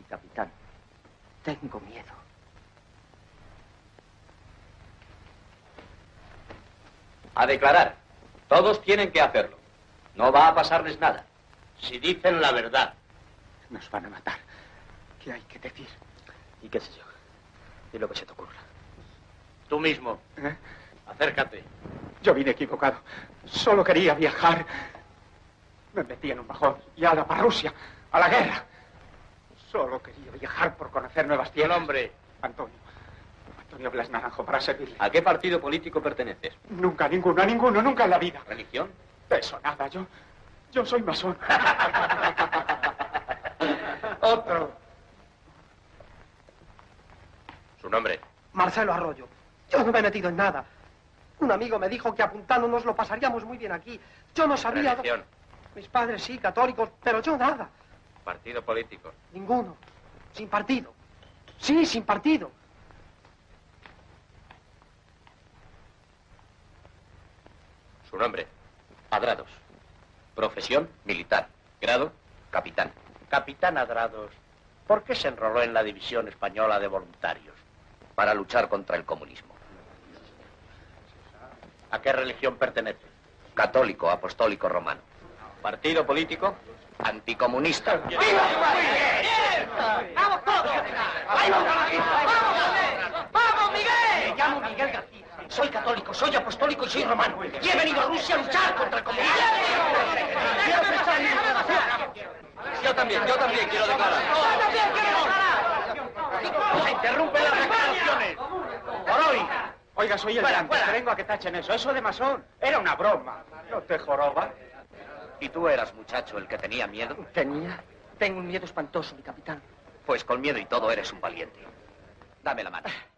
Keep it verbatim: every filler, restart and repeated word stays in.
capitán. Tengo miedo. A declarar. Todos tienen que hacerlo. No va a pasarles nada. Si dicen la verdad. Nos van a matar. ¿Qué hay que decir? ¿Y qué sé yo? Di lo que se te ocurra. Tú mismo. ¿Eh? Acércate. Yo vine equivocado. Solo quería viajar. Me metí en un vagón y ala para Rusia, a la guerra. Solo quería viajar por conocer nuevas ¿Qué tierras. nombre? Antonio. Antonio Blas Naranjo, para servirle. ¿A qué partido político perteneces? Nunca, a ninguno, a ninguno, nunca en la vida. ¿Religión? Eso nada, yo... Yo soy masón. Otro. ¿Su nombre? Marcelo Arroyo. Yo no me he metido en nada. Un amigo me dijo que apuntándonos lo pasaríamos muy bien aquí. Yo no sabía... ¿Religión? Mis padres sí, católicos, pero yo nada. ¿Partido político? Ninguno. Sin partido. Sí, sin partido. ¿Su nombre? Adrados. Profesión, militar. Grado, capitán. Capitán Adrados, ¿por qué se enroló en la División Española de Voluntarios? Para luchar contra el comunismo. ¿A qué religión pertenece? Católico, apostólico, romano. Partido político, anticomunista. ¡Viva! ¡Vamos todos! ¡Vamos, ¡Vamos, Miguel! Me llamo Miguel García. Soy católico, soy apostólico y soy romano. Y he venido a Rusia a luchar contra el comunismo. Yo también, yo también quiero declarar. ¡Yo también quiero declarar! ¡Se interrumpen las declaraciones! ¡Por hoy! Oiga, soy el Fuera, de antes, fuera. que vengo a que tachen eso. Eso de masón era una broma. ¿No te joroba? ¿Y tú eras, muchacho, el que tenía miedo? Tenía. Tengo un miedo espantoso, mi capitán. Pues con miedo y todo eres un valiente. Dame la mano.